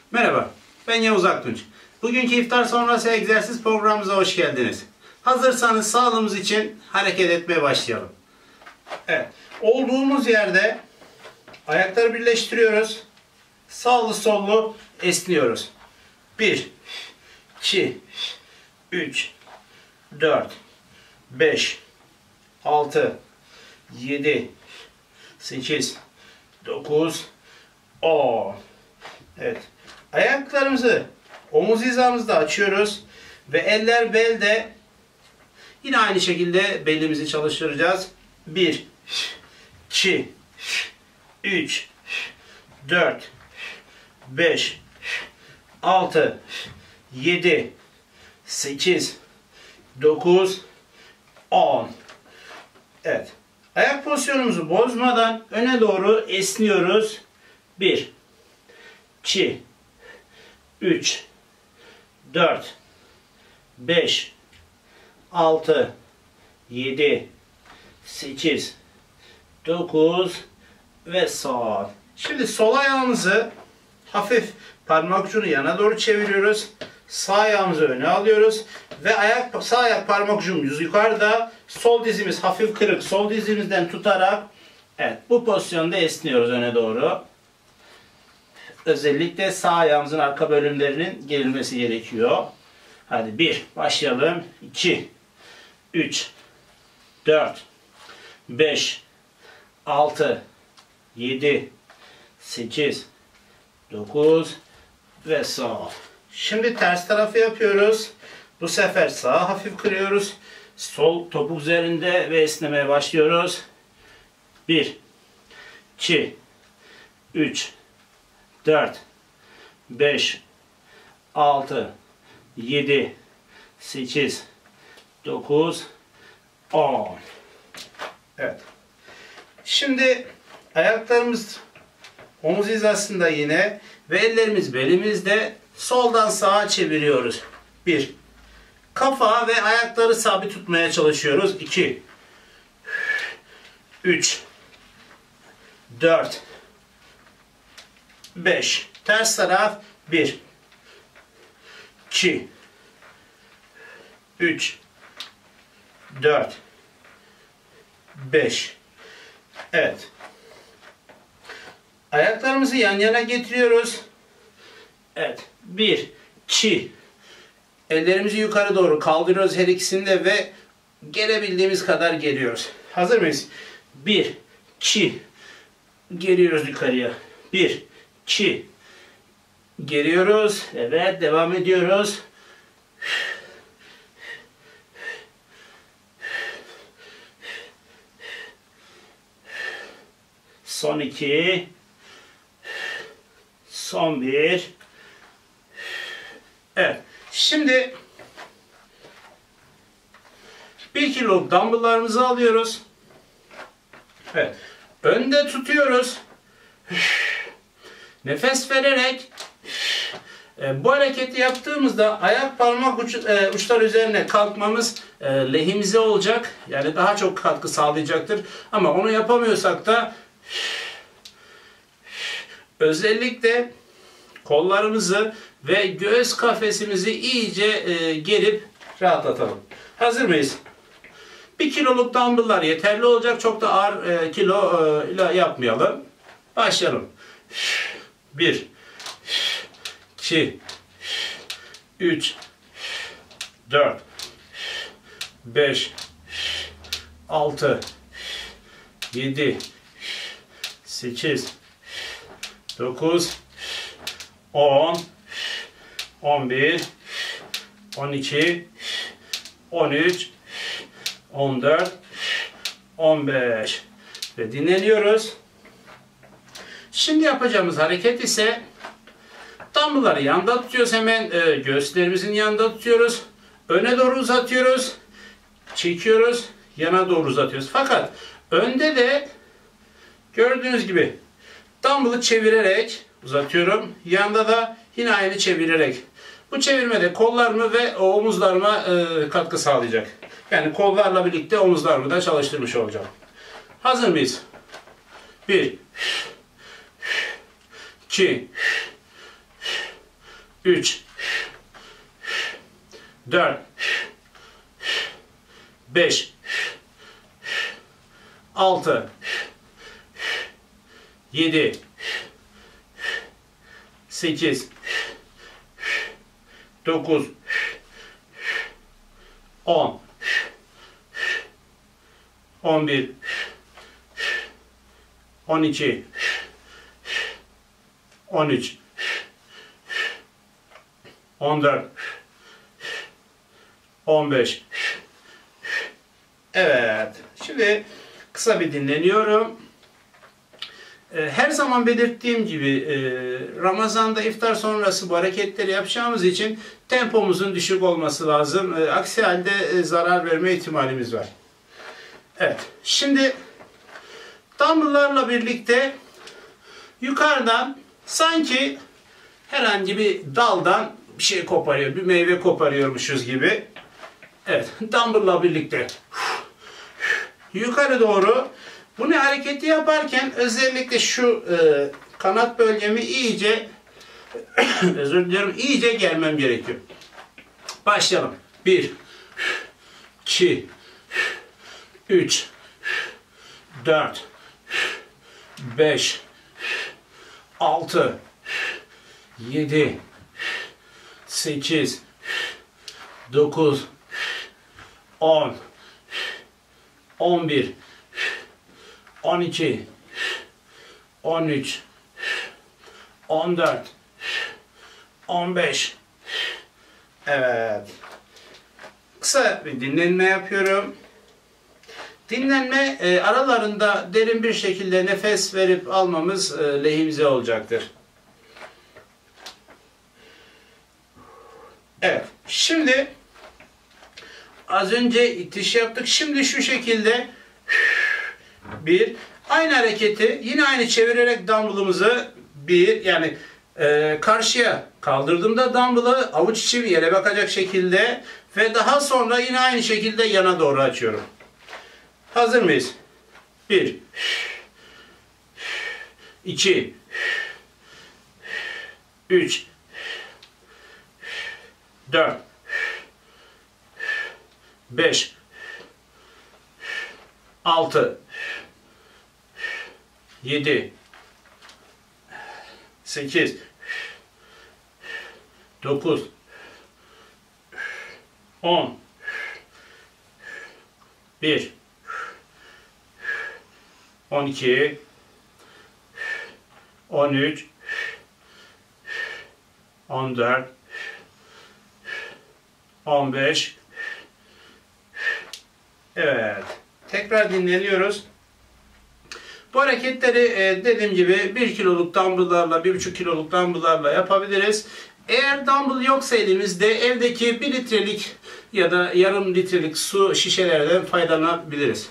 Merhaba, ben Yavuz Aktunç. Bugünkü iftar sonrası egzersiz programımıza hoş geldiniz. Hazırsanız sağlığımız için hareket etmeye başlayalım. Evet, olduğumuz yerde ayakları birleştiriyoruz. Sağlı sollu esniyoruz. 1, 2, 3, 4, 5, 6, 7, 8, 9, 10. Evet. Ayaklarımızı omuz hizamızda açıyoruz ve eller belde. Yine aynı şekilde belimizi çalıştıracağız. 1, 2, 3, 4, 5, 6, 7, 8, 9, 10. Evet. Ayak pozisyonumuzu bozmadan öne doğru esniyoruz. 1, 2, 3, 4, 5, 6, 7, 8, 9 ve son. Şimdi sol ayağımızı hafif parmak ucunu yana doğru çeviriyoruz. Sağ ayağımızı öne alıyoruz ve sağ ayak parmak ucumuz yukarıda. Sol dizimiz hafif kırık. Sol dizimizden tutarak evet, bu pozisyonda esniyoruz öne doğru. Özellikle sağ ayağımızın arka bölümlerinin gerilmesi gerekiyor. Hadi 1, başlayalım. 2, 3, 4, 5, 6, 7, 8, 9 ve son. Şimdi ters tarafı yapıyoruz. Bu sefer sağı hafif kırıyoruz. Sol topuk üzerinde ve esnemeye başlıyoruz. 1, 2, 3, 4, 5, 6, 7, 8, 9, 10. Evet. Şimdi ayaklarımız omuz hizasında yine ve ellerimiz belimizde, soldan sağa çeviriyoruz. 1. Kafa ve ayakları sabit tutmaya çalışıyoruz. 2, 3, 4, 5. Ters taraf. 1, 2, 3, 4, 5. Evet. Ayaklarımızı yan yana getiriyoruz. Evet. 1, 2. Ellerimizi yukarı doğru kaldırıyoruz her ikisinde ve gelebildiğimiz kadar geliyoruz. Hazır mıyız? 1, 2. Geliyoruz yukarıya. 1, 2. Geliyoruz. Evet, devam ediyoruz. Son 2. Son 1. Evet. Şimdi 1 kiloluk dumbbell'larımızı alıyoruz. Evet. Önde tutuyoruz. Nefes vererek bu hareketi yaptığımızda ayak parmak uçları üzerine kalkmamız lehimize olacak. Yani daha çok katkı sağlayacaktır. Ama onu yapamıyorsak da özellikle kollarımızı ve göğüs kafesimizi iyice gerip rahatlatalım. Hazır mıyız? 1 kiloluk dumbbell'lar yeterli olacak. Çok da ağır kilo ile yapmayalım. Başlayalım. 1, 2, 3, 4, 5, 6, 7, 8, 9, 10, 11, 12, 13, 14, 15 ve dinleniyoruz. Şimdi yapacağımız hareket ise dumbbell'ları yanda tutuyoruz, hemen göğüslerimizin yanında tutuyoruz. Öne doğru uzatıyoruz. Çekiyoruz. Yana doğru uzatıyoruz. Fakat önde de gördüğünüz gibi dumbbell'ı çevirerek uzatıyorum. Yanda da yine aynı çevirerek. Bu çevirmede kollarımı ve omuzlarıma katkı sağlayacak. Yani kollarla birlikte omuzlarımı da çalıştırmış olacağım. Hazır mıyız? 1, 2, 3, 4, 5, 6, 7, 8, 9, 10, 11, 12, 13, 14, 15. Evet. Şimdi kısa bir dinleniyorum. Her zaman belirttiğim gibi Ramazan'da iftar sonrası bu hareketleri yapacağımız için tempomuzun düşük olması lazım. Aksi halde zarar verme ihtimalimiz var. Evet. Şimdi dumbbell'larla birlikte yukarıdan sanki herhangi bir daldan bir şey koparıyor, bir meyve koparıyormuşuz gibi. Evet, dumbbell'la birlikte yukarı doğru bunu hareketi yaparken özellikle şu kanat bölgemi iyice özür diliyorum, iyice germem gerekiyor. Başlayalım. 1, 2, 3, 4, 5, 6, 7, 8, 9, 10, 11, 12, 13, 14, 15. Evet. Kısa bir dinlenme yapıyorum. Dinlenme aralarında derin bir şekilde nefes verip almamız lehimize olacaktır. Evet. Şimdi az önce itiş yaptık. Şimdi şu şekilde bir aynı hareketi yine aynı çevirerek dumbbellımızı yani karşıya kaldırdığımda dumbbell'ı avuç içi yere bakacak şekilde ve daha sonra yine aynı şekilde yana doğru açıyorum. Hazır mıyız? 1, 2, 3, 4, 5, 6, 7, 8, 9, 10, 1, 12, 13, 14, 15. Evet. Tekrar dinleniyoruz. Bu hareketleri dediğim gibi 1 kiloluk dumbbell'larla 1,5 kiloluk dumbbell'larla yapabiliriz. Eğer dumbbell yoksa elimizde evdeki 1 litrelik ya da yarım litrelik su şişelerden faydalanabiliriz.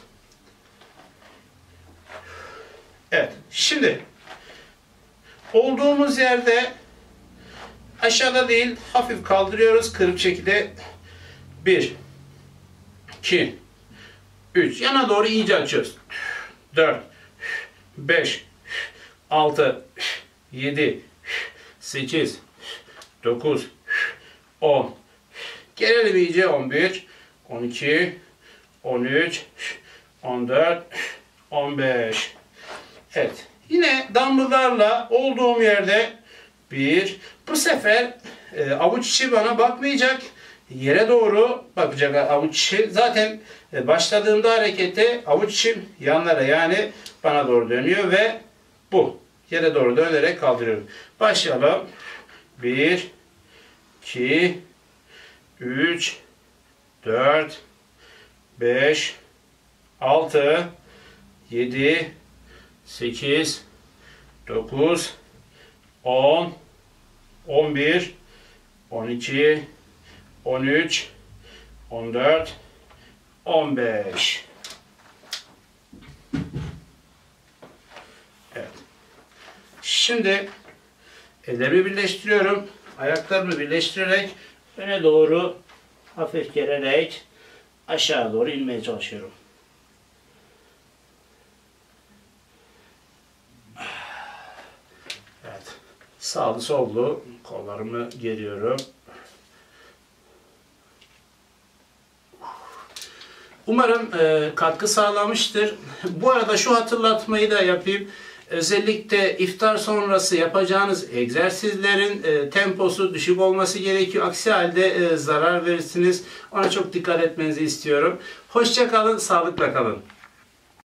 Evet. Şimdi olduğumuz yerde aşağıda değil hafif kaldırıyoruz. Kırık şekilde 1, 2, 3. Yana doğru iyice açıyoruz. 4, 5, 6, 7, 8, 9, 10. Gelelim iyice 11, 12, 13, 14, 15. Evet. Yine dumbbell'larla olduğum yerde bu sefer avuç içi bana bakmayacak. Yere doğru bakacak avuç içi. Zaten başladığımda harekete avuç içim yanlara yani bana doğru dönüyor ve bu yere doğru dönerek kaldırıyorum. Başlayalım. 1, 2, 3, 4, 5, 6, 7, 8, 9, 10, 11, 12, 13, 14, 15. Evet. Şimdi ellerimi birleştiriyorum. Ayaklarımı birleştirerek öne doğru hafif gelerek aşağı doğru inmeye çalışıyorum. Evet. Sağlı sollu kollarımı geriyorum. Umarım katkı sağlamıştır. Bu arada şu hatırlatmayı da yapayım. Özellikle iftar sonrası yapacağınız egzersizlerin temposu düşük olması gerekiyor. Aksi halde zarar verirsiniz. Ona çok dikkat etmenizi istiyorum. Hoşça kalın, sağlıkla kalın.